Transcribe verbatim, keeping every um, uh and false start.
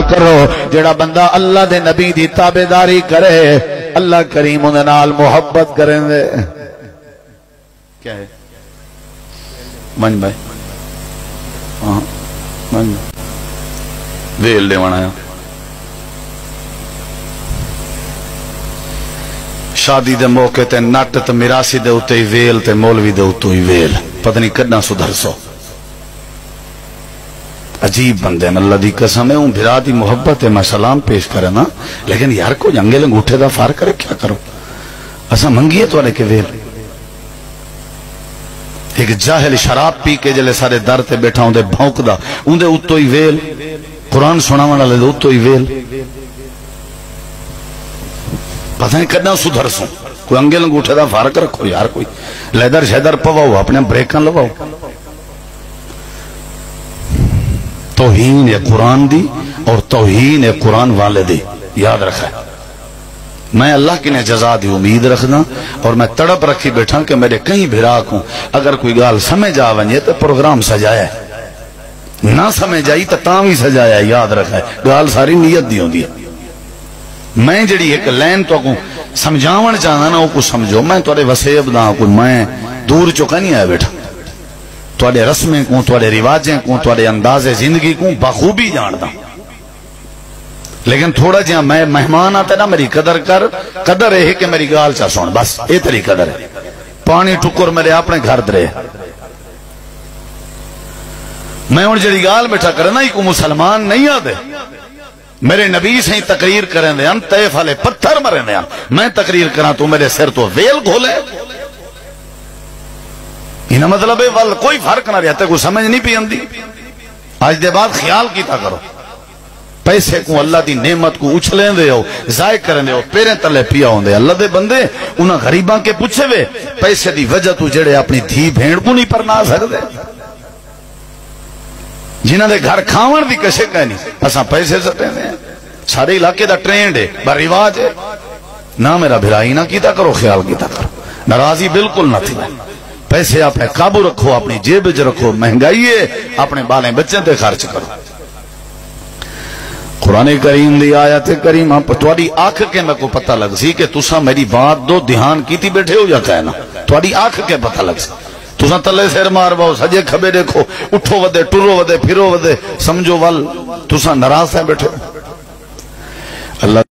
کرو. جڑا بندہ اللہ دے نبی دی تابعداری کرے اللہ کریم انہاں نال محبت کریں دے. کیا ہے من بھائی ہاں من ویل دے وانا شادی دے موقع تے نٹ تے میراسی دے اتے ہی ویل تے مولوی دے اتے ہی ویل. پتہ نہیں کدنا سدھر سو. عجیب بندے ہیں اللہ دی قسم ہے. اون بھرا دی محبت ہے میں سلام پیش کرنا لیکن یار کو جنگے لنگوٹھے دا فار کرے کیا کرو. اسا منگیے تو والے کے ویل. ایک جاہل شراب پی کے جلے سارے در تے بیٹھا ہوں دے بھونک دا اون دے اتو ہی ویل. قرآن سنا والا دے اتو ہی ویل. پتہ نہیں کدنا سدھر سو. کوئی انگے لنگوٹھے دا فارق رکھو یار. کوئی لیدر شیدر پواؤ اپنے بریکاں لواؤ. توہین ہے قرآن دی اور توہین ہے قرآن والے دی. یاد رکھا ہے میں اللہ کی نے جزا دی امید رکھنا اور میں تڑپ رکھی بیٹھا کہ میرے کہیں بھراک ہوں اگر کوئی گال سمجھ آ ونجے تو پروگرام سجایا ہے نہ سمجھ آئی تو تاں بھی سجایا ہے. یاد رکھا ہے گال ساری نیت دی ہوندی ہے. میں جڑی ایک لین تو کو سمجھاون چاہنا نا وہ کو سمجھو. میں تھوڑے وسیب دا کوئی میں دور چکا نہیں آیا بیٹھا. تھوڑے رسمیں کو تھوڑے رواجیں کو تھوڑے انداز زندگی کو بخوبی جاندا لیکن تھوڑا جہاں میں مہمان آتا نا میری قدر کر. قدر ہے کہ میری گال چاہ سن بس اے تیری قدر ہے. پانی ٹکر میرے اپنے گھر درے میں ان جڑی گال بیٹھا کرنا ہی کو مسلمان نہیں آدھے. میرے نبی سے ہی تقریر کریں دے ہم طیف والے پتھر مریں دے ہم میں تقریر کرا تو میرے سر تو ویل گھولے. انہا مطلب ہے وال کوئی فرق نہ رہتا کوئی سمجھ نہیں پی اندی. آج دے بعد خیال کیتا کرو پیسے کو اللہ دی نعمت کو اچھلیں دے ہو ضائع کریں دے ہو پیریں تلے پیا ہوں دے. اللہ دے بندے انہاں غریباں کے پوچھے وے پیسے دی وجہ تو جڑے اپنی دھی بھیڑ کو نہیں پرنا سکتے جنہاں دے گھر کھاون دی کشے کہیں نہیں اساں پیسے سٹیں دے. سارے علاقے دا ٹرینڈ ہے با رواج ہے. نہ میرا بھرائی نہ کیتا کرو خیال کیتا کرو. ناراضی بالکل نہ تھی. پیسے اپنے قابو رکھو اپنی جیب وچ رکھو. مہنگائی ہے اپنے بالیں بچوں تے خرچ کرو. قرآن کریم دی آیت کریمہ تواڈی آنکھ کے میں کو پتہ لگ سی کہ تساں میری بات دو دھیان کیتی بیٹھے ہو یا کہنا. تواڈی آنکھ کے پتہ لگ سی. تساں تلے سر مار باؤ سجے کھبے دیکھو اٹھو ودے ٹرو ودے پھرو ودے سمجھو ول تساں ناراض ہیں بیٹھے.